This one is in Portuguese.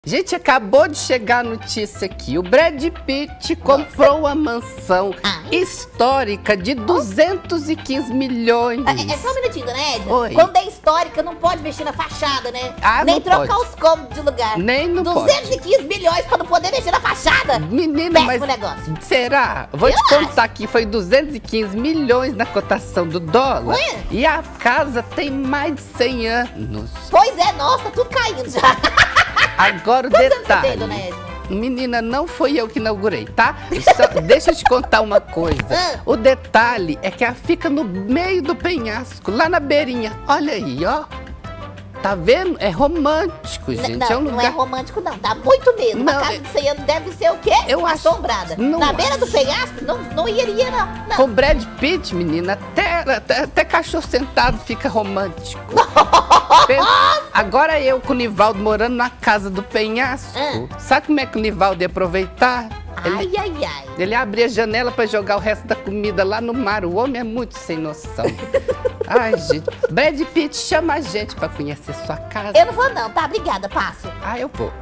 Gente, acabou de chegar a notícia aqui. O Brad Pitt comprou uma mansão histórica de 215 milhões. É só um minutinho, né, Edna? Oi. Quando é histórica, não pode mexer na fachada, né? Ah, nem não trocar pode. os cômodos de lugar. Nem não 215 milhões pra não poder mexer na fachada. Menino, Péssimo mas negócio. será? Vou te contar aqui, foi 215 milhões na cotação do dólar. Ué? E a casa tem mais de 100 anos. Pois é, nossa, tá tudo caindo já. Agora o Quantos anos você detalhe. tem, dona Edna? Menina, não foi eu que inaugurei, tá? Deixa eu te contar uma coisa. O detalhe é que ela fica no meio do penhasco, lá na beirinha. Olha aí, ó. Tá vendo? É romântico, gente. Não, é um não lugar... é romântico, não. Dá muito medo. Uma Não, casa de 100 anos deve ser o quê? Eu acho- Assombrada. não Na beira acho. do penhasco, não iria, não. Com Brad Pitt, menina, até cachorro sentado fica romântico. Agora eu com o Nivaldo morando na casa do penhasco. Sabe como é que o Nivaldo ia aproveitar? Ai, ai, ai. Ele abria a janela pra jogar o resto da comida lá no mar. O homem é muito sem noção. Ai, gente. Brad Pitt, chama a gente pra conhecer sua casa. Eu não vou, não, tá? Obrigada, passo. Ah, eu vou.